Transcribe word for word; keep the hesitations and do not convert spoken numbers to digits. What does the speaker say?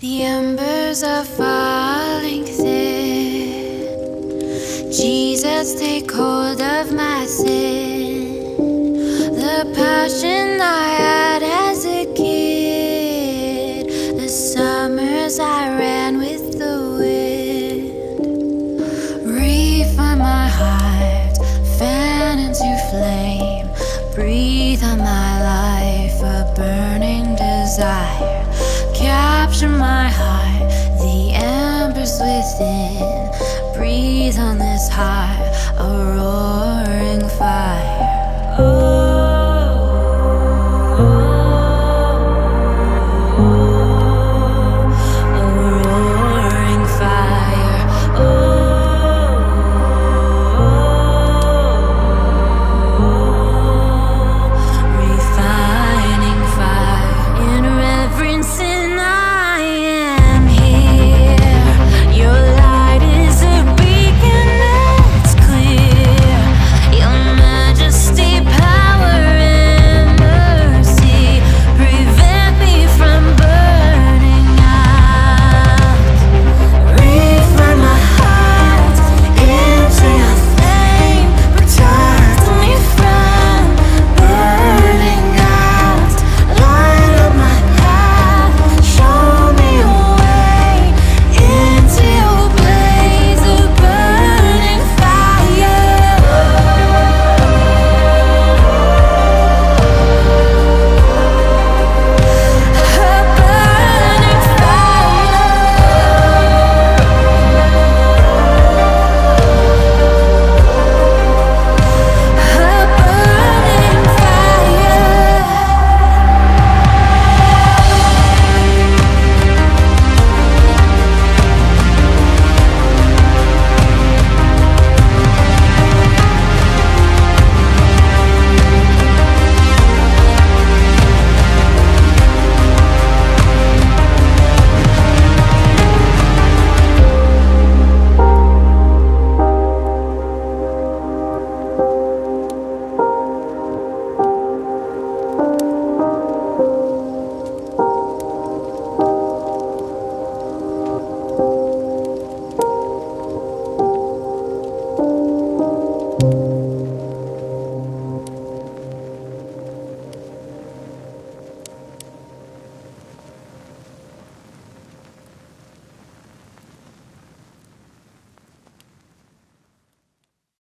The embers are falling thin. Jesus, take hold of my sin. The passion I had as a kid, the summers I ran with the wind. Refine my heart, fan into flame. Breathe on my life, a burning desire. Capture my heart, the embers within. Breathe on this heart, a roaring fire. Oh, oh, oh.